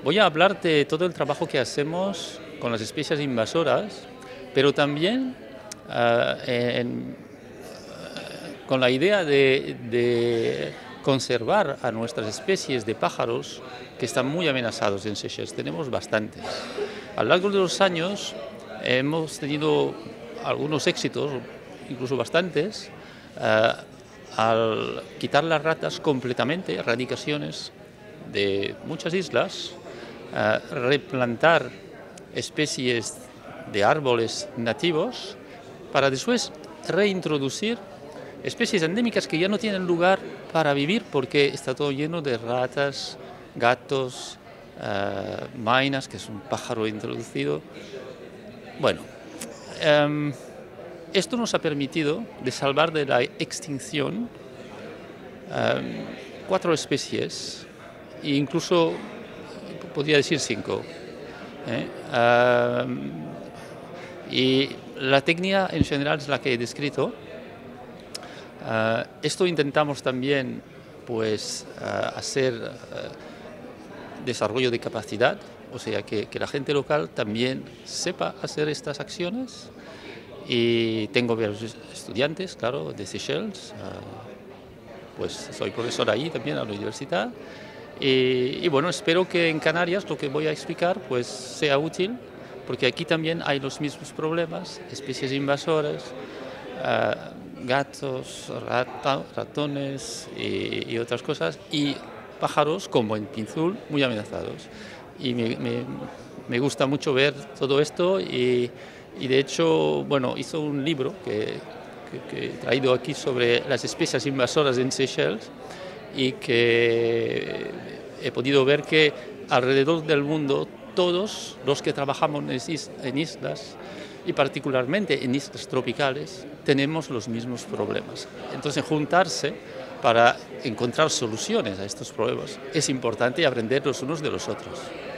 voy a hablar de todo el trabajo que hacemos con las especies invasoras, pero también con la idea de conservar a nuestras especies de pájaros que están muy amenazados en Seychelles. Tenemos bastantes. A lo largo de los años hemos tenido algunos éxitos, incluso bastantes, al quitar las ratas completamente, erradicaciones de muchas islas, replantar especies de árboles nativos para después reintroducir especies endémicas que ya no tienen lugar para vivir porque está todo lleno de ratas, gatos, mainas, que es un pájaro introducido. Bueno, esto nos ha permitido de salvar de la extinción 4 especies, e incluso podría decir 5. Y la técnica en general es la que he descrito. Esto intentamos también pues, hacer desarrollo de capacidad, o sea, que la gente local también sepa hacer estas acciones. Y tengo varios estudiantes, claro, de Seychelles, pues soy profesor ahí también a la universidad. Y bueno, espero que en Canarias lo que voy a explicar pues sea útil, porque aquí también hay los mismos problemas, especies invasoras, gatos, ratones y otras cosas, y pájaros como el pinzul muy amenazados. Y me gusta mucho ver todo esto y de hecho, bueno, hizo un libro que he traído aquí sobre las especies invasoras en Seychelles y que he podido ver que alrededor del mundo todos los que trabajamos en islas y particularmente en islas tropicales tenemos los mismos problemas. Entonces juntarse para encontrar soluciones a estos problemas es importante y aprender los unos de los otros.